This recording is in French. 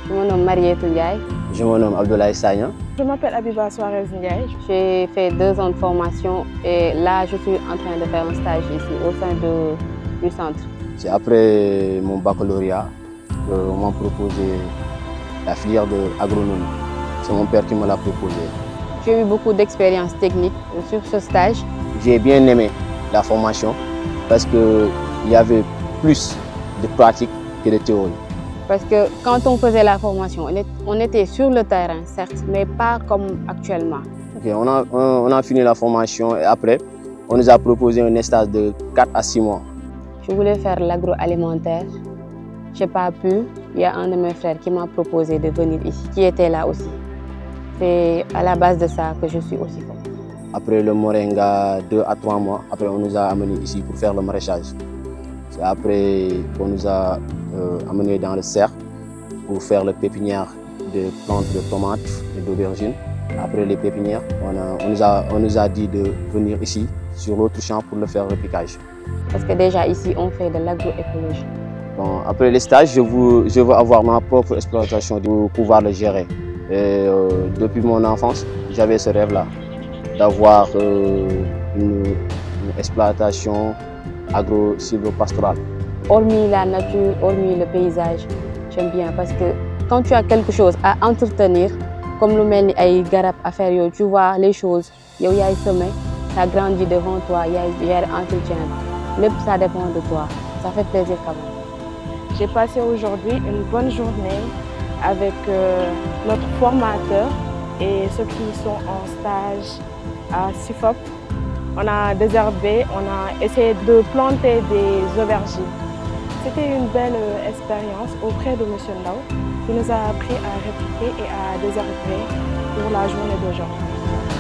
Je me nomme Marietou Ndiaye. Je me nomme Abdoulaye Sagna. Je m'appelle Abiba Suarez Ndiaye. J'ai fait 2 ans de formation et là je suis en train de faire un stage ici au sein du centre. C'est après mon baccalauréat qu'on m'a proposé la filière de agronomie. C'est mon père qui me l'a proposé. J'ai eu beaucoup d'expérience technique sur ce stage. J'ai bien aimé la formation parce qu'il y avait plus de pratique que de théorie. Parce que quand on faisait la formation, on était sur le terrain, certes, mais pas comme actuellement. Okay, on a fini la formation et après, on nous a proposé un stage de 4 à 6 mois. Je voulais faire l'agroalimentaire. Je n'ai pas pu. Il y a un de mes frères qui m'a proposé de venir ici, qui était là aussi. C'est à la base de ça que je suis aussi là. Après le moringa, 2 à 3 mois, après on nous a amenés ici pour faire le maraîchage. C'est après qu'on nous a amenés dans le cerf pour faire le pépinière de plantes de tomates et d'aubergines. Après les pépinières, on nous a dit de venir ici, sur l'autre champ, pour le faire le piquage. Parce que déjà ici, on fait de l'agroécologie. Bon, après les stages, je veux avoir ma propre exploitation pour pouvoir le gérer. Et, depuis mon enfance, j'avais ce rêve-là, d'avoir une exploitation agro-silvopastorale. Hormis la nature, hormis le paysage, j'aime bien parce que quand tu as quelque chose à entretenir, comme le mel ay garab affaire tu vois les choses, yow yaay semé, ça grandit devant toi, yaay gérer entretien. Lépp ça dépend de toi. Ça fait plaisir quand même. J'ai passé aujourd'hui une bonne journée avec notre formateur et ceux qui sont en stage à SIFOP. On a désherbé, on a essayé de planter des aubergines. C'était une belle expérience auprès de M. Ndao qui nous a appris à répliquer et à désherber pour la journée d'aujourd'hui.